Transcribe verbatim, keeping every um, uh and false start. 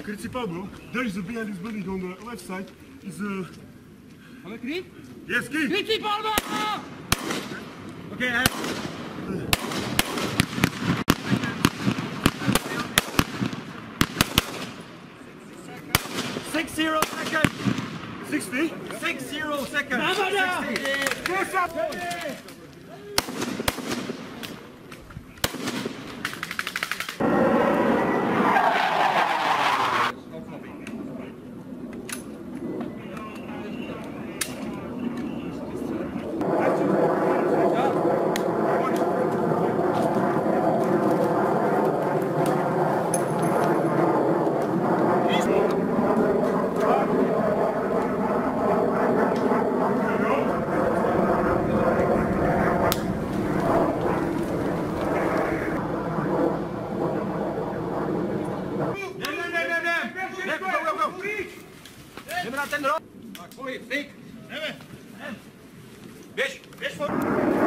Kryci Pablo, there is a behind this building on the left side. Is a... Máme kryt? Yes, key! Kryci Pablo! Okay, I... Six zero seconds! Sixty? Six zero seconds! Navada! Push up! Jdeme na ten roh! Tak, pohyb, styk! Jdeme! Běž, běž for...